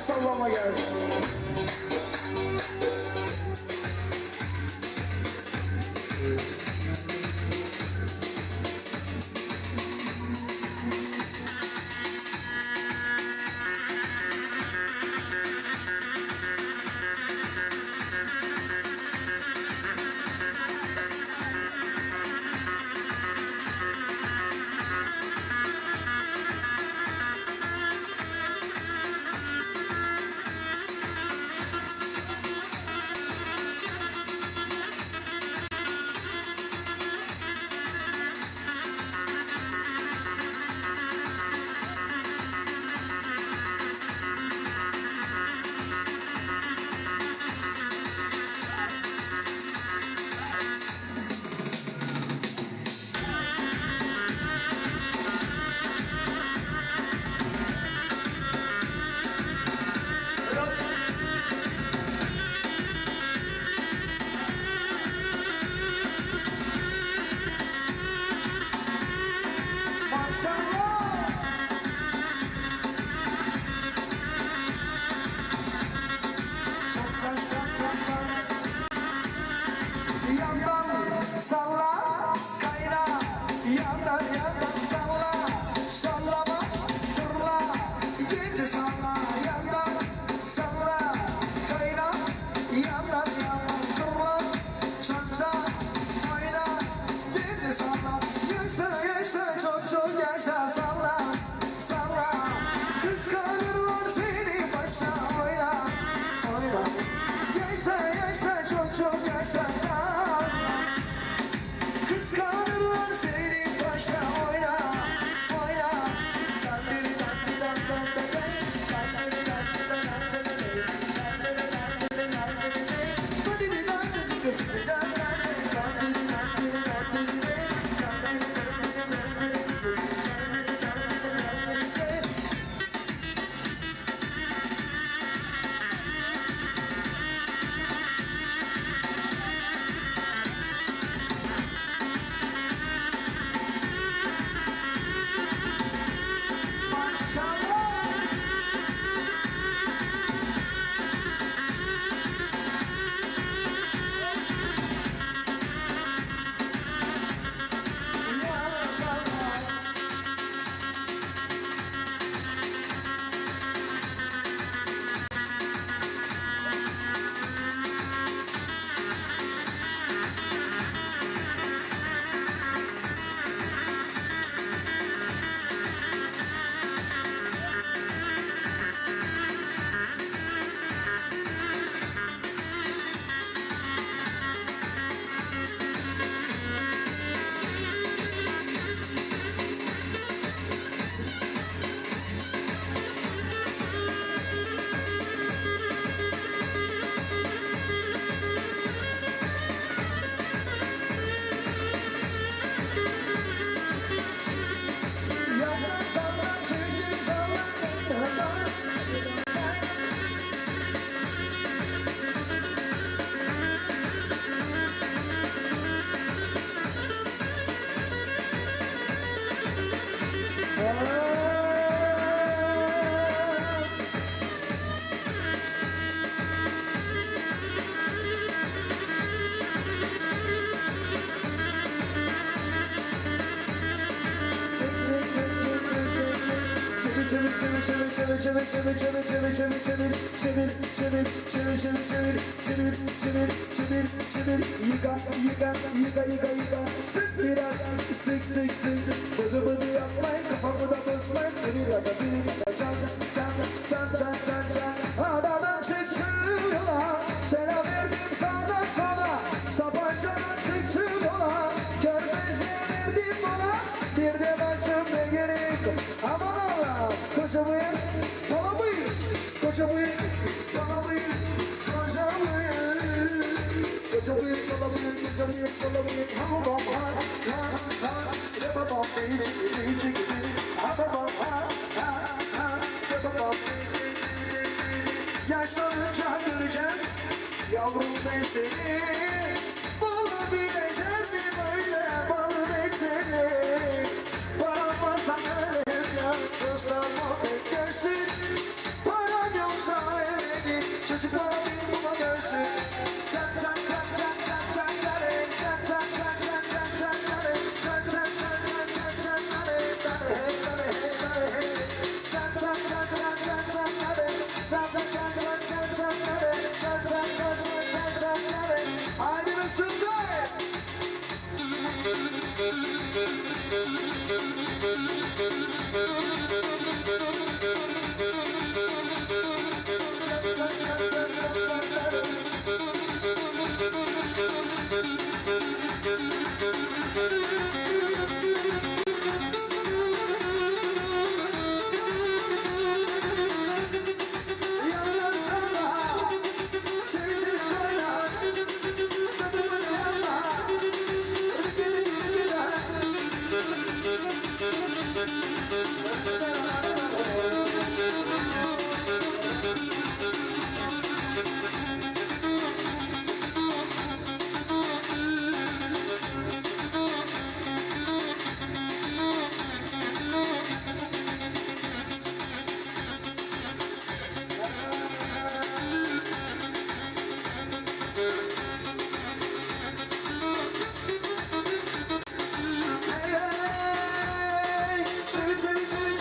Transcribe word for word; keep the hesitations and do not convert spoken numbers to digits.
sallama gelsin. çevir çevir çevir çevir çevir çevir çevir çevir çevir çevir çevir çevir çevir çevir çevir çevir yıka yıka yıka yıka yıka sık biraz sık sık sık bıdı bıdı yapmayın kafamı da bozmayın bir ya da bir ya çal çal çal çal çal çal adadan çıksın yola selam verdim sana sana Sapancadan çıksın yola görmezle verdim bana bir de başım ne gerek aman Allah koca buyur bana buyur koca buyur bana buyur koca buyur koca buyur bana buyur koca buyur bana buyur ha ha ha ha ha ha ha ha çevir çevir